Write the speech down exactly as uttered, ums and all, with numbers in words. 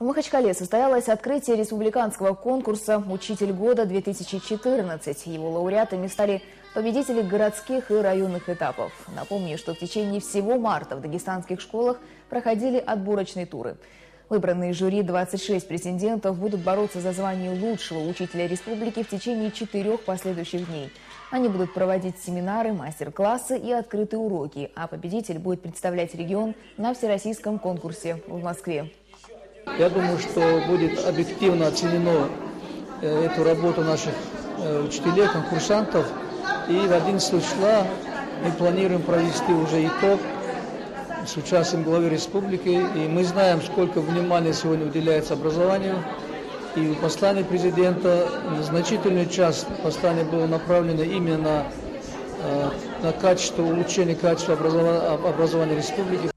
В Махачкале состоялось открытие республиканского конкурса «Учитель года-две тысячи четырнадцать». Его лауреатами стали победители городских и районных этапов. Напомню, что в течение всего марта в дагестанских школах проходили отборочные туры. Выбранные жюри двадцать шесть претендентов будут бороться за звание лучшего учителя республики в течение четырех последующих дней. Они будут проводить семинары, мастер-классы и открытые уроки, а победитель будет представлять регион на всероссийском конкурсе в Москве. Я думаю, что будет объективно оценено э, эту работу наших э, учителей, конкурсантов. И в одиннадцатого числа мы планируем провести уже итог с участием главы республики. И мы знаем, сколько внимания сегодня уделяется образованию. И в послании президента значительную часть послания было направлено именно на, э, на качество, улучшение качества образования, образования республики.